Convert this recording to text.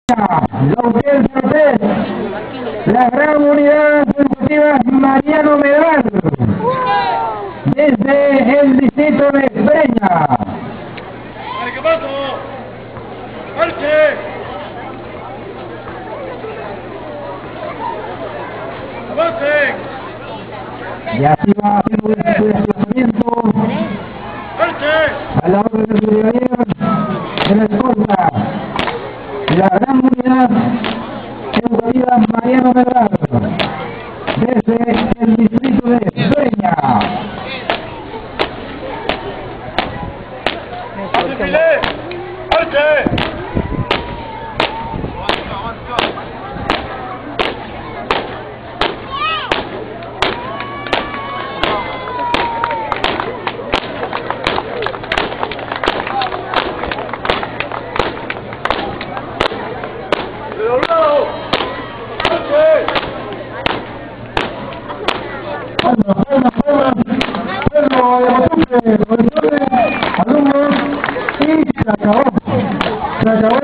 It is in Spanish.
La audiencia de la Gran Unidad Educativa Mariano Medal, desde el distrito de Breña. ¿Qué pasó? ¡Marche! ¡Avancen! Y así va haciendo el desplazamiento a la orden de ciudadanía en el contra. La Gran Unidad Educativa Mariano Medal, desde el distrito de Breña. ¡Desfile! ¡Marche! Alumnos, y se acabó.